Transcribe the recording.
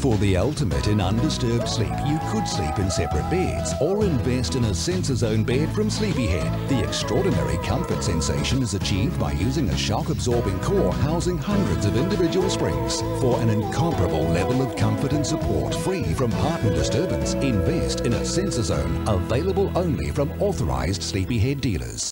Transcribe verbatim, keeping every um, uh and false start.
For the ultimate in undisturbed sleep, you could sleep in separate beds or invest in a Sensorzone bed from Sleepyhead. The extraordinary comfort sensation is achieved by using a shock-absorbing core housing hundreds of individual springs. For an incomparable level of comfort and support free from partner disturbance, invest in a Sensorzone, available only from authorized Sleepyhead dealers.